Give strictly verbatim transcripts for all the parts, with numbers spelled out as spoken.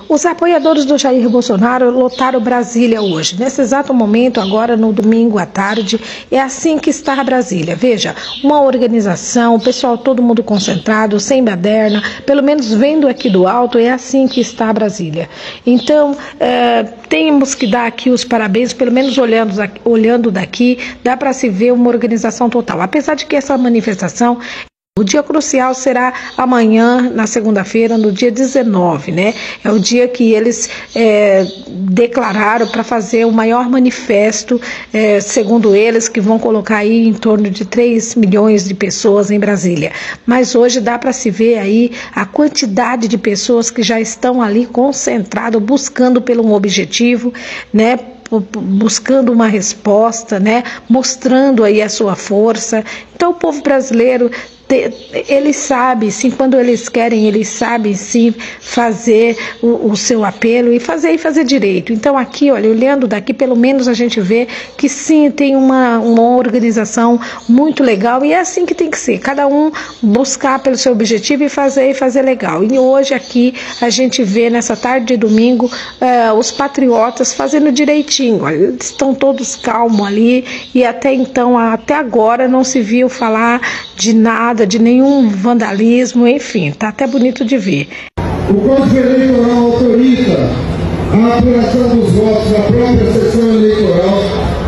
Os apoiadores do Jair Bolsonaro lotaram Brasília hoje. Nesse exato momento, agora no domingo à tarde, é assim que está Brasília. Veja, uma organização, o pessoal todo mundo concentrado, sem baderna, pelo menos vendo aqui do alto, é assim que está Brasília. Então, é, temos que dar aqui os parabéns, pelo menos olhando, olhando daqui, dá para se ver uma organização total. Apesar de que essa manifestação... O dia crucial será amanhã, na segunda-feira, no dia dezenove, né? É o dia que eles é, declararam para fazer o maior manifesto, é, segundo eles, que vão colocar aí em torno de três milhões de pessoas em Brasília. Mas hoje dá para se ver aí a quantidade de pessoas que já estão ali concentradas, buscando por um objetivo, né? Buscando uma resposta, né? Mostrando aí a sua força. Então o povo brasileiro, eles sabem, sim, quando eles querem, eles sabem, sim, fazer o, o seu apelo e fazer e fazer direito. Então aqui, olha, olhando daqui, pelo menos a gente vê que sim, tem uma, uma organização muito legal e é assim que tem que ser, cada um buscar pelo seu objetivo e fazer e fazer legal. E hoje aqui a gente vê nessa tarde de domingo uh, os patriotas fazendo direitinho, olha, eles estão todos calmos ali e até então, até agora não se viu falar de nada, de nenhum vandalismo, enfim, tá até bonito de ver. O Código Eleitoral autoriza a apuração dos votos da própria sessão eleitoral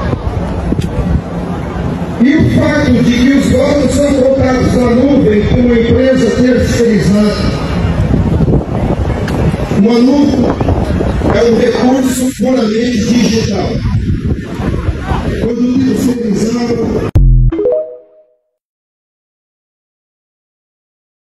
e o fato de que os votos são contados na nuvem por uma empresa terceirizada. Uma nuvem é um recurso puramente digital. Quando terceirizado